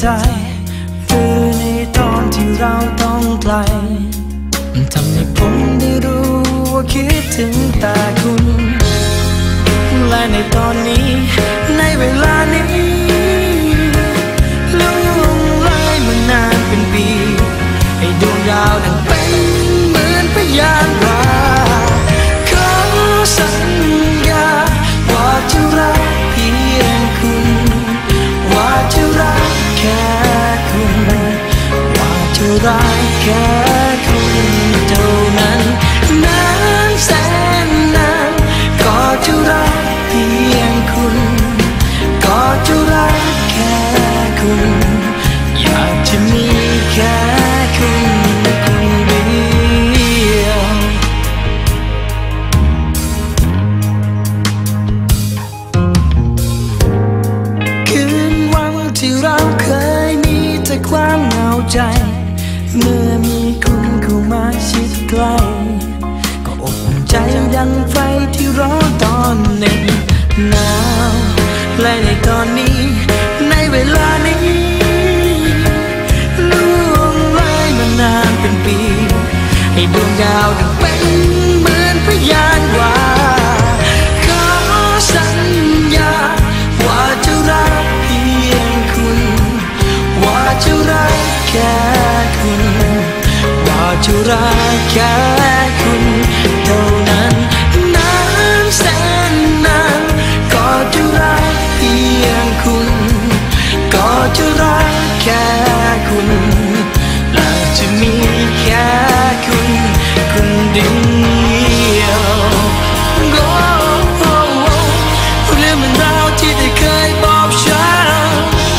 ใจหรือในตอนที่เราต้องไกลทำให้ผมได้รู้ว่าคิดถึงแต่คุณและในตอนนี้ในเวลานี้ล่วงเลยมานานเป็นปีให้ดวงดาวนั้นเป็นเหมือนพยานว่าขอสัญญาว่าจะรักเพียงคุณว่าจะรักแค่คุณว่าจะรักแค่คุณเท่านั้นนานแสนนานก็จะรักเพียงคุณก็จะรักแค่คุณอยากจะมีแค่คุณคนเดียวคืนวันที่เราเคยมีแต่ความเหงาใจเมื่อมีคุณเข้ามาชิดใกล้ก็อบอุ่นใจดังไฟที่ร้อนตอนหนึ่งหนาวและในตอนนี้ในเวลานี้ล่วงเลยมานานเป็นปีให้ดวงดาวดังเป็นเหมือนพยานว่าขอสัญญาว่าจะรักเพียงคุณว่าจะรักแค่คุณว่าจะรักแค่คุณเท่านั้นนานแสนนานก็จะรักเพียงคุณก็จะรักแค่คุณและจะมีแค่คุณคนเดียวเรื่องมันราวที่ได้เคยบอกฉัน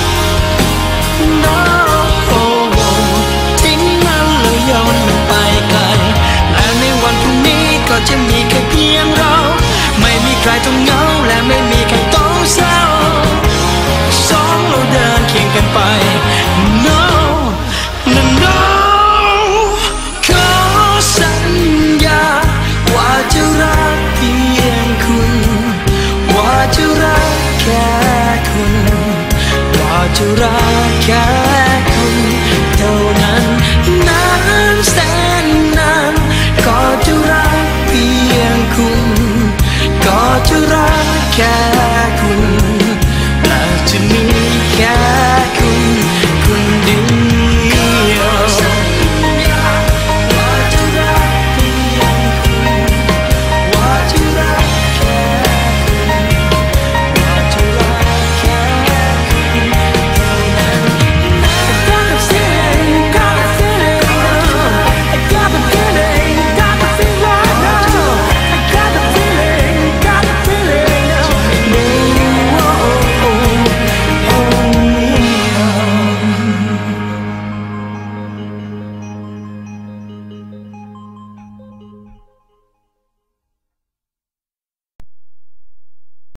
ทิ้งมันแล้วย้อนมันไปไกลและในวันพรุ่งนี้ก็จะมีแค่เพียงเราไม่มีใครต้องเหงาและไม่มีใครต้องเศร้าสองเราเดินเคียงกันไป No No No ขอสัญญาว่าจะรักเพียงคุณว่าจะรักแค่คุณว่าจะรักแค่คุณเท่านั้นนานแสนนานก็จะรักเพียงคุณก็จะรักแค่คุณและจะมีแค่